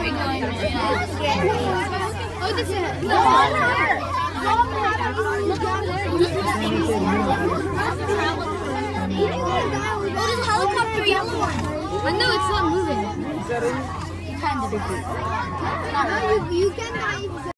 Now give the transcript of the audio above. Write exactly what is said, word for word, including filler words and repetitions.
very good. Oh, this is no. There's a helicopter yellow one. I know it's not moving. Kind of. No, you you can.